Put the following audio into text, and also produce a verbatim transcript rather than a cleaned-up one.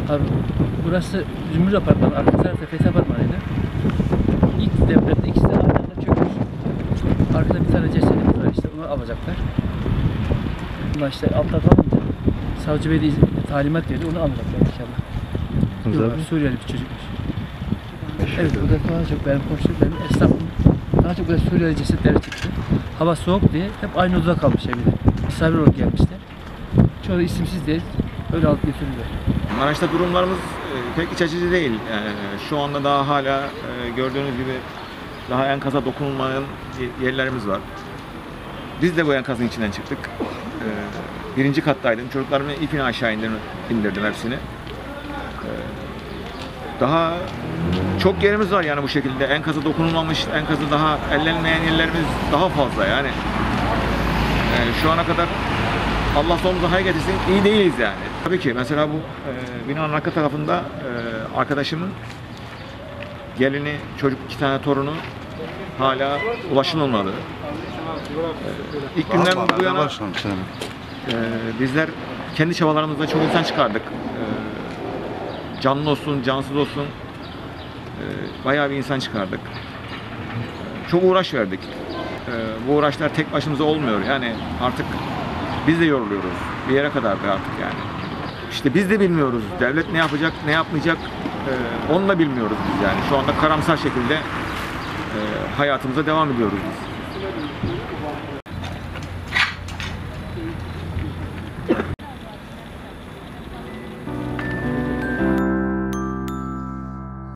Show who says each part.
Speaker 1: Abi burası Zümrüt Apartmanı, arka tarafta Fethi Apartmanı'ydı. İlk depremde ikisi de aynı anda çökmüş. Arkada bir tane cesedimiz var, işte onu alacaklar. Bunlar işte altta kalınca savcı bey de talimat verdi, onu alacaklar inşallah. Yok, Suriyeli bir çocukmuş. Evet, burada daha çok benim komşum, benim esnafım daha çok burada Suriyeli cesetleri çıktı. Hava soğuk diye hep aynı odada kalmış evde. Misafir olarak gelmişler. Çoğu isimsiz değil, öyle alıp götürüyorlar.
Speaker 2: Maraş'ta durumlarımız pek iç açıcı değil. Yani şu anda daha hala gördüğünüz gibi daha enkaza dokunulmayan yerlerimiz var. Biz de bu enkazın içinden çıktık. Birinci kattaydım. Çocuklarımı ipini aşağı indirdim, indirdim hepsini. Daha çok yerimiz var yani bu şekilde. Enkaza dokunulmamış, enkazı daha ellenmeyen yerlerimiz daha fazla yani. Yani şu ana kadar Allah sonumuzu hayır getirsin, iyi değiliz yani. Tabii ki mesela bu e, binanın arka tarafında e, arkadaşımın gelini, çocuk, iki tane torunu hala ulaşılmadı. E, ilk günden bu yana e, bizler kendi çabalarımızla çok insan çıkardık. E, canlı olsun, cansız olsun e, bayağı bir insan çıkardık. E, çok uğraş verdik. E, bu uğraşlar tek başımıza olmuyor yani artık biz de yoruluyoruz. Bir yere kadar da artık yani. İşte biz de bilmiyoruz. Devlet ne yapacak, ne yapmayacak e, onu da bilmiyoruz biz yani. Şu anda karamsar şekilde e, hayatımıza devam ediyoruz biz.